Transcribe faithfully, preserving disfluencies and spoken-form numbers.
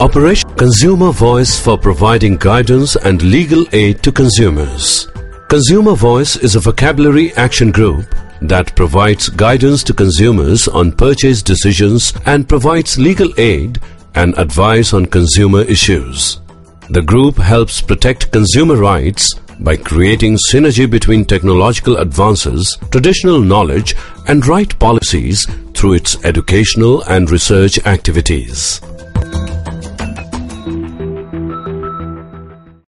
Operation Consumer Voice for providing guidance and legal aid to consumers. Consumer Voice is a vocabulary action group that provides guidance to consumers on purchase decisions and provides legal aid and advice on consumer issues. The group helps protect consumer rights by creating synergy between technological advances, traditional knowledge and right policies through its educational and research activities.